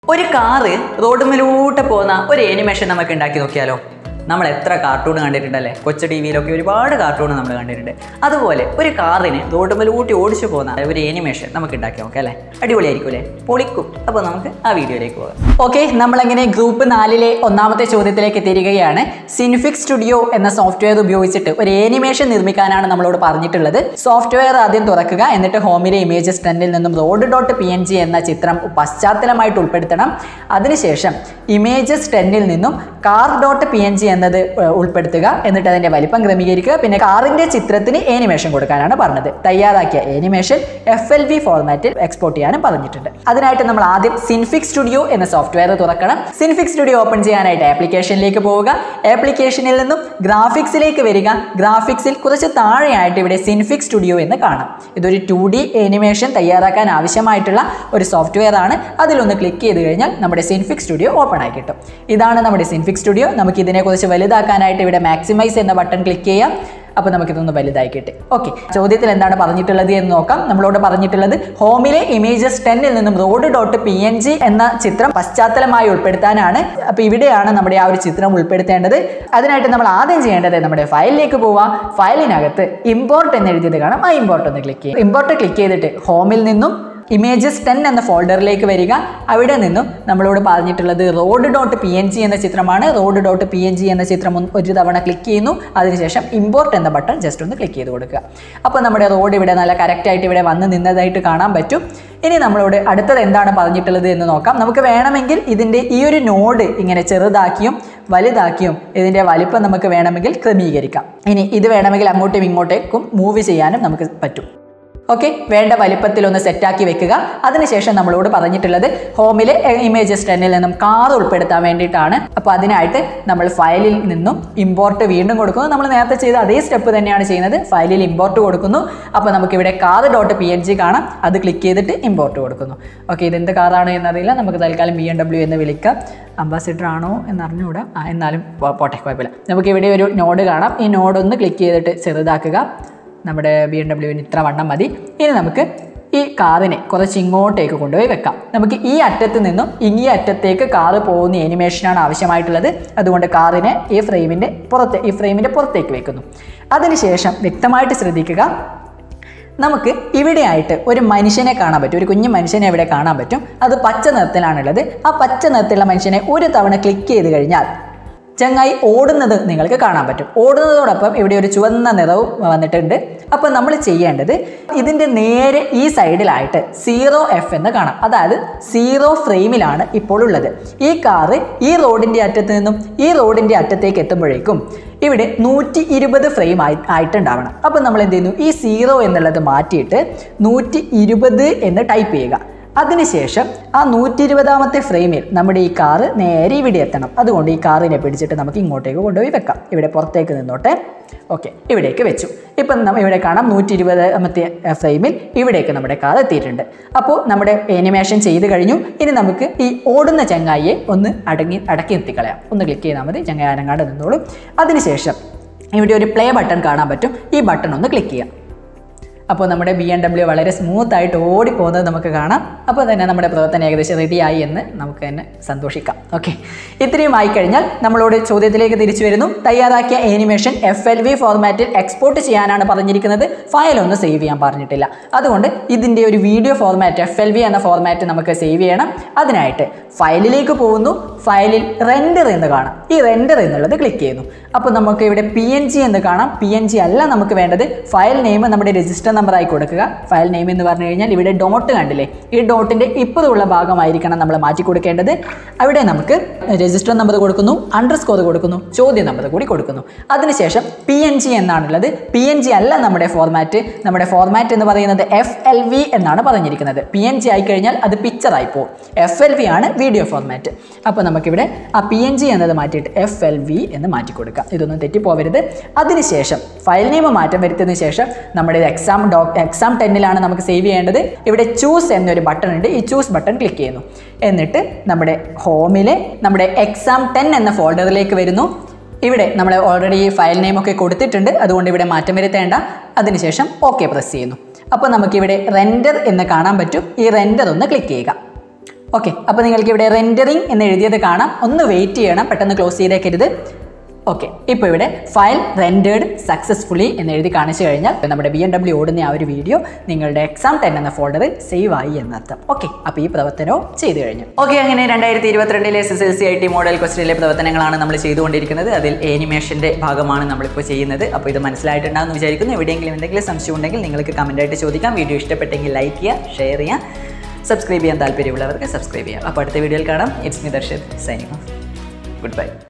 ഒരു കാറ് റോഡുമിലൂടെ പോകുന്ന ഒരു ആനിമേഷൻ നമുക്ക് ഉണ്ടാക്കി നോക്കിയാലോ? നമ്മൾ എത്ര കാർട്ടൂൺ കണ്ടിട്ടുണ്ടല്ലേ? കൊച്ചു ടി വിയിലൊക്കെ ഒരുപാട് കാർട്ടൂൺ നമ്മൾ കണ്ടിട്ടുണ്ട്. അതുപോലെ ഒരു കാറിന് റോഡുമിലൂട്ടി ഓടിച്ചു പോകുന്ന ഒരു ആനിമേഷൻ നമുക്ക് ഉണ്ടാക്കി നോക്കാം അല്ലേ? അടിപൊളിയായിരിക്കും അല്ലേ? പൊളിക്കും. അപ്പോൾ നമുക്ക് ആ വീഡിയോയിലേക്ക് പോകാം. ഓക്കെ, നമ്മളങ്ങനെ ഗ്രൂപ്പ് 4 ഒന്നാമത്തെ ചോദ്യത്തിലേക്ക് എത്തിയിരിക്കുകയാണ്. സിൻഫിക്സ് സ്റ്റുഡിയോ എന്ന സോഫ്റ്റ്വെയർ ഉപയോഗിച്ചിട്ട് ഒരു ആനിമേഷൻ നിർമ്മിക്കാനാണ് നമ്മളോട് പറഞ്ഞിട്ടുള്ളത്. സോഫ്റ്റ്വെയർ ആദ്യം തുറക്കുക, എന്നിട്ട് ഹോമിലെ ഇമേജസ് 10 നിന്നും road.png എന്ന ചിത്രം പശ്ചാത്തലമായിട്ട് ഉൾപ്പെടുത്തണം. അതിനുശേഷം ഇമേജസ് 10 നിന്നും car.png എന്നത് ഉൾപ്പെടുത്തുക. എന്നിട്ട് അതിന്റെ വലിപ്പം ക്രമീകരിക്കുക. പിന്നെ കാറിന്റെ ചിത്രത്തിന് ആനിമേഷൻ കൊടുക്കാനാണ് പറഞ്ഞത്. തയ്യാറാക്കിയ ആനിമേഷൻ FLV ഫോർമാറ്റിൽ എക്സ്പോർട്ട് ചെയ്യാനും പറഞ്ഞിട്ടുണ്ട്. അതിനായിട്ട് നമ്മൾ ആദ്യം സിൻഫിക്സ് സ്റ്റുഡിയോ എന്ന സോഫ്റ്റ്വെയർ തുറക്കണം. സിൻഫിക്സ് സ്റ്റുഡിയോ ഓപ്പൺ ചെയ്യാനായിട്ട് ആപ്ലിക്കേഷനിലേക്ക് പോവുക. ആപ്ലിക്കേഷനിൽ നിന്നും ഗ്രാഫിക്സിലേക്ക് വരിക. ഗ്രാഫിക്സിൽ കുറച്ച് താഴെയായിട്ട് ഇവിടെ സിൻഫിക്സ് സ്റ്റുഡിയോ എന്ന് കാണാം. ഇതൊരു 2D ആനിമേഷൻ തയ്യാറാക്കാൻ ആവശ്യമായിട്ടുള്ള ഒരു സോഫ്റ്റ്വെയർ ആണ്. അതിലൊന്ന് ക്ലിക്ക് ചെയ്ത് കഴിഞ്ഞാൽ നമ്മുടെ സിൻഫിക്സ് സ്റ്റുഡിയോ ഓപ്പൺ ആയി കിട്ടും. ഇതാണ് നമ്മുടെ സിൻഫിക്സ് സ്റ്റുഡിയോ. നമുക്ക് ഇതിനെക്കുറിച്ച് വലുതാക്കാനായിട്ട് ഇവിടെ മാക്സിമൈസ് എന്ന ബട്ടൺ ക്ലിക്ക് ചെയ്യാം. അപ്പോൾ നമുക്കിതൊന്ന് വലുതായി കിട്ടും. ഓക്കെ, ചോദ്യത്തിൽ എന്താണ് പറഞ്ഞിട്ടുള്ളത് എന്ന് നോക്കാം. നമ്മളോട് പറഞ്ഞിട്ടുള്ളത് ഹോമിലെ ഇമേജസ് 10 നിന്നും road.png എന്ന ചിത്രം പശ്ചാത്തലമായി ഉൾപ്പെടുത്താനാണ്. അപ്പോൾ ഇവിടെയാണ് നമ്മുടെ ആ ഒരു ചിത്രം ഉൾപ്പെടുത്തേണ്ടത്. അതിനായിട്ട് നമ്മൾ ആദ്യം ചെയ്യേണ്ടത് നമ്മുടെ ഫയലിലേക്ക് പോവാം. ഫയലിനകത്ത് ഇമ്പോർട്ട് എന്ന് എഴുതിയത് കാണാം. ആ ഇമ്പോർട്ട് ഒന്ന് ക്ലിക്ക് ചെയ്യുക. ഇമ്പോർട്ട് ക്ലിക്ക് ചെയ്തിട്ട് ഹോമിൽ നിന്നും ഇമേജസ് 10 എന്ന ഫോൾഡറിലേക്ക് വരിക. അവിടെ നിന്നും നമ്മളോട് പറഞ്ഞിട്ടുള്ളത് road.png എന്ന ചിത്രമാണ്. road.png എന്ന ചിത്രം ഒരു തവണ ക്ലിക്ക് ചെയ്യുന്നു. അതിനുശേഷം ഇമ്പോർട്ട് എന്ന ബട്ടൺ ജസ്റ്റ് ഒന്ന് ക്ലിക്ക് ചെയ്ത് കൊടുക്കുക. അപ്പോൾ നമ്മുടെ റോഡ് ഇവിടെ നല്ല കറക്റ്റായിട്ട് ഇവിടെ വന്ന് നിന്നതായിട്ട് കാണാൻ പറ്റും. ഇനി നമ്മളോട് അടുത്തത് എന്താണ് പറഞ്ഞിട്ടുള്ളത് എന്ന് നോക്കാം. നമുക്ക് വേണമെങ്കിൽ ഇതിൻ്റെ ഈ ഒരു നോഡ് ഇങ്ങനെ ചെറുതാക്കിയും വലുതാക്കിയും ഇതിൻ്റെ വലിപ്പം നമുക്ക് വേണമെങ്കിൽ ക്രമീകരിക്കാം. ഇനി ഇത് വേണമെങ്കിൽ അങ്ങോട്ടും ഇങ്ങോട്ടേക്കും മൂവ് ചെയ്യാനും നമുക്ക് പറ്റും. ഓക്കെ, വേണ്ട വലിപ്പത്തിൽ ഒന്ന് സെറ്റാക്കി വെക്കുക. അതിനുശേഷം നമ്മളോട് പറഞ്ഞിട്ടുള്ളത് ഹോമിലെ ഇമേജസ് 10 നിന്നും കാർ ഉൾപ്പെടുത്താൻ വേണ്ടിയിട്ടാണ്. അപ്പോൾ അതിനായിട്ട് നമ്മൾ ഫയലിൽ നിന്നും ഇമ്പോർട്ട് വീണ്ടും കൊടുക്കുന്നു. നമ്മൾ നേരത്തെ ചെയ്ത അതേ സ്റ്റെപ്പ് തന്നെയാണ് ചെയ്യുന്നത്. ഫയലിൽ ഇമ്പോർട്ട് കൊടുക്കുന്നു. അപ്പോൾ നമുക്കിവിടെ car.png കാണാം. അത് ക്ലിക്ക് ചെയ്തിട്ട് ഇമ്പോർട്ട് കൊടുക്കുന്നു. ഓക്കെ, ഇതെന്ത് കാറാണ് എന്നറിയില്ല. നമുക്ക് തൽക്കാലം BMW എന്ന് വിളിക്കാം. അംബാസിഡർ ആണോ എന്നറിഞ്ഞുകൂടാ. എന്നാലും പോട്ടെ, കുഴപ്പമില്ല. നമുക്കിവിടെ ഒരു നോഡ് കാണാം. ഈ നോഡ് ഒന്ന് ക്ലിക്ക് ചെയ്തിട്ട് ചെറുതാക്കുക. നമ്മുടെ BMW ഇത്ര വണ്ണം മതി. ഇനി നമുക്ക് ഈ കാറിനെ കുറച്ച് ഇങ്ങോട്ടേക്ക് കൊണ്ടുപോയി വെക്കാം. നമുക്ക് ഈ അറ്റത്ത് നിന്നും ഇങ്ങേ അറ്റത്തേക്ക് കാറ് പോകുന്ന ആനിമേഷനാണ് ആവശ്യമായിട്ടുള്ളത്. അതുകൊണ്ട് കാറിനെ ഈ ഫ്രെയിമിൻ്റെ പുറത്തേക്ക് വെക്കുന്നു. അതിനുശേഷം വ്യക്തമായിട്ട് ശ്രദ്ധിക്കുക, നമുക്ക് ഇവിടെയായിട്ട് ഒരു മനുഷ്യനെ കാണാൻ പറ്റും. ഒരു കുഞ്ഞു മനുഷ്യനെ ഇവിടെ കാണാൻ പറ്റും. അത് പച്ച നിറത്തിലാണുള്ളത്. ആ പച്ച നിറത്തിലുള്ള മനുഷ്യനെ ഒരു തവണ ക്ലിക്ക് ചെയ്ത് കഴിഞ്ഞാൽ ചങ്ങായി ഓടുന്നത് നിങ്ങൾക്ക് കാണാൻ പറ്റും. ഓടുന്നതോടൊപ്പം ഇവിടെ ഒരു ചുവന്ന നിറവും വന്നിട്ടുണ്ട്. അപ്പോൾ നമ്മൾ ചെയ്യേണ്ടത് ഇതിൻ്റെ നേരെ ഈ സൈഡിലായിട്ട് 0F എന്ന് കാണാം. അതായത് 0 ഫ്രെയിമിലാണ് ഇപ്പോൾ ഉള്ളത്. ഈ കാറ് ഈ റോഡിൻ്റെ അറ്റത്ത് നിന്നും ഈ റോഡിൻ്റെ അറ്റത്തേക്ക് എത്തുമ്പോഴേക്കും ഇവിടെ 120 ഫ്രെയിം ആയിട്ടുണ്ടാവണം. അപ്പോൾ നമ്മൾ എന്ത് ചെയ്യുന്നു, ഈ 0 എന്നുള്ളത് മാറ്റിയിട്ട് 120 എന്ന് ടൈപ്പ് ചെയ്യുക. അതിനുശേഷം ആ 120ാമത്തെ ഫ്രെയിമിൽ നമ്മുടെ ഈ കാറ് നേരെ ഇവിടെ എത്തണം. അതുകൊണ്ട് ഈ കാറിനെ പിടിച്ചിട്ട് നമുക്ക് ഇങ്ങോട്ടേക്ക് കൊണ്ടുപോയി വെക്കാം. ഇവിടെ പുറത്തേക്ക് നിന്നോട്ടെ. ഓക്കെ, ഇവിടേക്ക് വെച്ചു. ഇപ്പം നമ്മൾ ഇവിടെ കാണാം 120ാമത്തെ ഫ്രെയിമിൽ ഇവിടേക്ക് നമ്മുടെ കാർ എത്തിയിട്ടുണ്ട്. അപ്പോൾ നമ്മുടെ ആനിമേഷൻ ചെയ്ത് കഴിഞ്ഞു. ഇനി നമുക്ക് ഈ ഓടുന്ന ചങ്ങായിയെ ഒന്ന് അടക്കി നിർത്തിക്കളയാം. ഒന്ന് ക്ലിക്ക് ചെയ്താൽ മതി. ചങ്ങായി അനങ്ങാണ്ട് നിന്നോളും. അതിനുശേഷം ഇവിടെ ഒരു പ്ലേ ബട്ടൺ കാണാൻ പറ്റും. ഈ ബട്ടൺ ഒന്ന് ക്ലിക്ക് ചെയ്യാം. അപ്പോൾ നമ്മുടെ BMW വളരെ സ്മൂത്തായിട്ട് ഓടിപ്പോകുന്നത് നമുക്ക് കാണാം. അപ്പോൾ തന്നെ നമ്മുടെ പ്രവർത്തനം ഏകദേശം റെഡിയായി എന്ന് നമുക്ക് തന്നെ സന്തോഷിക്കാം. ഓക്കെ, ഇത്രയും ആയിക്കഴിഞ്ഞാൽ നമ്മളോട് ചോദ്യത്തിലേക്ക് തിരിച്ചു വരുന്നു. തയ്യാറാക്കിയ ആനിമേഷൻ FLV ഫോർമാറ്റിൽ എക്സ്പോർട്ട് ചെയ്യാനാണ് പറഞ്ഞിരിക്കുന്നത്. ഫയലൊന്നും സേവ് ചെയ്യാൻ പറഞ്ഞിട്ടില്ല. അതുകൊണ്ട് ഇതിൻ്റെ ഒരു വീഡിയോ ഫോർമാറ്റ് FLV എന്ന ഫോർമാറ്റ് നമുക്ക് സേവ് ചെയ്യണം. അതിനായിട്ട് ഫയലിലേക്ക് പോകുന്നു. ഫയലിൽ റെൻഡർ എന്ന് കാണാം. ഈ റെൻഡർ എന്നുള്ളത് ക്ലിക്ക് ചെയ്യുന്നു. അപ്പോൾ നമുക്ക് ഇവിടെ PNG എന്ന് കാണാം. PNG അല്ല നമുക്ക് വേണ്ടത്. ഫയൽ നെയിം നമ്മുടെ രജിസ്റ്റർ നമ്പറായി കൊടുക്കുക. ഫയൽ നെയിം എന്ന് പറഞ്ഞു കഴിഞ്ഞാൽ ഇവിടെ ഡോട്ട് കണ്ടില്ലേ, ഈ ഡോട്ടിൻ്റെ ഇപ്പുറമുള്ള ഭാഗമായിരിക്കണം നമ്മൾ മാറ്റി കൊടുക്കേണ്ടത്. അവിടെ നമുക്ക് രജിസ്റ്റർ നമ്പർ കൊടുക്കുന്നു, അണ്ടർസ്കോർ കൊടുക്കുന്നു, ചോദ്യ നമ്പർ കൂടി കൊടുക്കുന്നു. അതിനുശേഷം PNG എന്നാണുള്ളത്. PNG അല്ല നമ്മുടെ ഫോർമാറ്റ്. നമ്മുടെ ഫോർമാറ്റ് എന്ന് പറയുന്നത് FLV എന്നാണ് പറഞ്ഞിരിക്കുന്നത്. PNG ആയിക്കഴിഞ്ഞാൽ അത് പിക്ചറായി പോകും. FLV ആണ് വീഡിയോ ഫോർമാറ്റ്. അപ്പോൾ നമുക്കിവിടെ ആ PNG എന്നത് മാറ്റിയിട്ട് FLV എന്ന് മാറ്റി കൊടുക്കാം. ഇതൊന്നും തെറ്റിപ്പോവരുത്. അതിനുശേഷം ഫയൽ നെയിം മാറ്റം വരുത്തിയതിനു ശേഷം നമ്മുടെ എക്സാം 10 നമുക്ക് സേവ് ചെയ്യേണ്ടത്. ഇവിടെ ചൂസ് എന്നൊരു ബട്ടൺ ഉണ്ട്. ഈ ചൂസ് ബട്ടൺ ക്ലിക്ക് ചെയ്യുന്നു. എന്നിട്ട് നമ്മുടെ ഹോമിലെ നമ്മുടെ എക്സാം 10 എന്ന ഫോൾഡറിലേക്ക് വരുന്നു. ഇവിടെ നമ്മൾ ഓൾറെഡി ഫയൽ നെയിം ഒക്കെ കൊടുത്തിട്ടുണ്ട്. അതുകൊണ്ട് ഇവിടെ മാറ്റം വരുത്തേണ്ട. അതിനുശേഷം ഓക്കെ പ്രസ് ചെയ്യുന്നു. അപ്പോൾ നമുക്കിവിടെ റെൻഡർ എന്ന് കാണാൻ പറ്റും. ഈ റെൻഡർ ഒന്ന് ക്ലിക്ക് ചെയ്യുക. ഓക്കെ, അപ്പോൾ നിങ്ങൾക്ക് ഇവിടെ റെൻഡറിങ് എന്ന് എഴുതിയത് കാണാം. ഒന്ന് വെയിറ്റ് ചെയ്യണം, പെട്ടെന്ന് ക്ലോസ് ചെയ്തേക്കരുത്. ഓക്കെ, ഇപ്പോൾ ഇവിടെ ഫയൽ റെൻഡേർഡ് സക്സസ്ഫുള്ളി എന്ന് എഴുതി കാണിച്ചു കഴിഞ്ഞാൽ നമ്മുടെ BMW ഓടുന്ന ആ ഒരു വീഡിയോ നിങ്ങളുടെ exam10 എന്ന ഫോൾഡറിൽ സേവ് ആയി എന്നർത്ഥം. ഓക്കെ, അപ്പോൾ ഈ പ്രവർത്തനവും ചെയ്തു കഴിഞ്ഞു. ഓക്കെ, അങ്ങനെ 2022 SSLC IT മോഡൽ ക്വസ്റ്റ്യനിലെ പ്രവർത്തനങ്ങളാണ് നമ്മൾ ചെയ്തുകൊണ്ടിരിക്കുന്നത്. അതിൽ ആനിമേഷൻ്റെ ഭാഗമാണ് നമ്മളിപ്പോൾ ചെയ്യുന്നത്. അപ്പോൾ ഇത് മനസ്സിലായിട്ടുണ്ടാകുമെന്ന് വിചാരിക്കുന്നു. എവിടെയെങ്കിലും എന്തെങ്കിലും സംശയം ഉണ്ടെങ്കിൽ നിങ്ങൾക്ക് കമൻറ്റായിട്ട് ചോദിക്കാം. വീഡിയോ ഇഷ്ടപ്പെട്ടെങ്കിൽ ലൈക്ക് ചെയ്യുക, ഷെയർ ചെയ്യുക, സബ്സ്ക്രൈബ് ചെയ്യാൻ താല്പര്യമുള്ളവർക്ക് സബ്സ്ക്രൈബ് ചെയ്യാം. അപ്പോൾ അടുത്ത വീഡിയോയിൽ കാണാം. It's me Darshith, signing off. Good by.